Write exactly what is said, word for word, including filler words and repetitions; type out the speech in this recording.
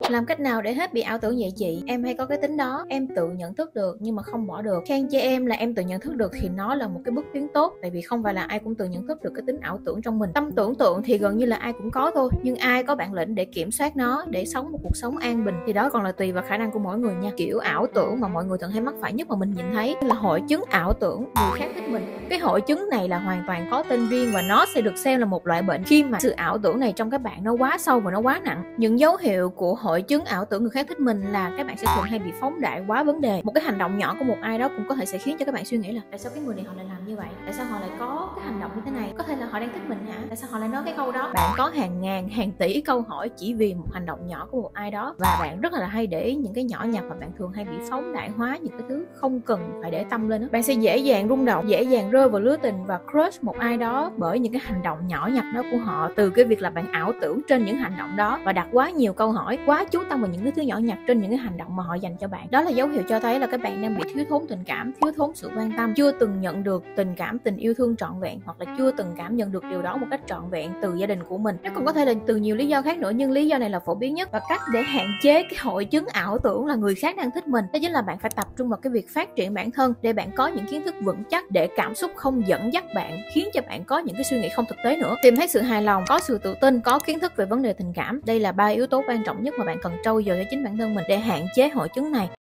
Làm cách nào để hết bị ảo tưởng vậy chị? Em hay có cái tính đó, em tự nhận thức được nhưng mà không bỏ được. Khen cho em là em tự nhận thức được thì nó là một cái bước tiến tốt, tại vì không phải là ai cũng tự nhận thức được cái tính ảo tưởng trong mình. Tâm tưởng tượng thì gần như là ai cũng có thôi, nhưng ai có bản lĩnh để kiểm soát nó, để sống một cuộc sống an bình thì đó còn là tùy vào khả năng của mỗi người nha. Kiểu ảo tưởng mà mọi người thường hay mắc phải nhất mà mình nhìn thấy là hội chứng ảo tưởng người khác thích mình. Cái hội chứng này là hoàn toàn có tên riêng và nó sẽ được xem là một loại bệnh khi mà sự ảo tưởng này trong các bạn nó quá sâu và nó quá nặng. Những dấu hiệu của hội chứng ảo tưởng người khác thích mình là các bạn sẽ thường hay bị phóng đại quá vấn đề. Một cái hành động nhỏ của một ai đó cũng có thể sẽ khiến cho các bạn suy nghĩ là tại sao cái người này họ lại làm như vậy, tại sao họ lại có cái hành động như thế này, có thể là họ đang thích mình hả, tại sao họ lại nói cái câu đó. Bạn có hàng ngàn hàng tỷ câu hỏi chỉ vì một hành động nhỏ của một ai đó, và bạn rất là hay để ý những cái nhỏ nhặt và bạn thường hay bị phóng đại hóa những cái thứ không cần phải để tâm lên đó. Bạn sẽ dễ dàng rung động, dễ dàng rơi vào lưới tình và crush một ai đó bởi những cái hành động nhỏ nhặt đó của họ, từ cái việc là bạn ảo tưởng trên những hành động đó và đặt quá nhiều câu hỏi, quá chú tâm vào những cái thứ nhỏ nhặt trên những cái hành động mà họ dành cho bạn. Đó là dấu hiệu cho thấy là các bạn đang bị thiếu thốn tình cảm, thiếu thốn sự quan tâm, chưa từng nhận được tình cảm, tình yêu thương trọn vẹn, hoặc là chưa từng cảm nhận được điều đó một cách trọn vẹn từ gia đình của mình. Nó còn có thể là từ nhiều lý do khác nữa, nhưng lý do này là phổ biến nhất. Và cách để hạn chế cái hội chứng ảo tưởng là người khác đang thích mình, đó chính là bạn phải tập trung vào cái việc phát triển bản thân, để bạn có những kiến thức vững chắc, để cảm xúc không dẫn dắt bạn, khiến cho bạn có những cái suy nghĩ không thực tế nữa. Tìm thấy sự hài lòng, có sự tự tin, có kiến thức về vấn đề tình cảm, đây là ba yếu tố quan trọng nhất mà bạn cần trau dồi cho chính bản thân mình để hạn chế hội chứng này.